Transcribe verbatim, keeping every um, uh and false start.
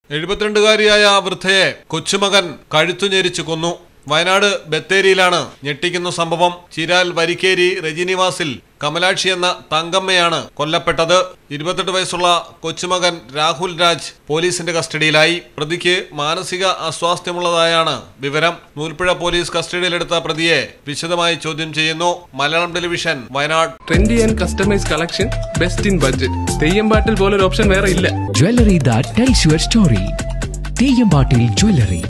എഴുപത്തിരണ്ടുകാരിയായ വൃദ്ധയെ കൊച്ചുമകൻ കഴുത്തുഞെരിച്ചു കൊന്നു. വയനാട് ബത്തേരിയിലാണ് ഞെട്ടിക്കുന്ന സംഭവം. ചിരാൽ വരിക്കേരി രജനിവാസിൽ കമലാക്ഷി എന്ന തങ്കമ്മയാണ് കൊല്ലപ്പെട്ടത്. ഇരുപത്തെട്ട് വയസ്സുള്ള കൊച്ചുമകൻ രാഹുൽ രാജ് പോലീസിന്റെ കസ്റ്റഡിയിലായി. പ്രതിക്ക് മാനസിക അസ്വാസ്ഥ്യമുള്ളതായാണ് വിവരം. നൂൽപ്പുഴ പോലീസ് കസ്റ്റഡിയിലെടുത്ത പ്രതിയെ വിശദമായി ചോദ്യം ചെയ്യുന്നു. Malayalam television, Wayanad. Trendy and customise collection, best in budget. തെയ്യമ്പാട്ടിൽ പോലൊരു ഓപ്ഷൻ വേറെ ഇല്ല. Jewellery that tells your story. തെയ്യമ്പാട്ടിൽ ജ്വല്ലറി.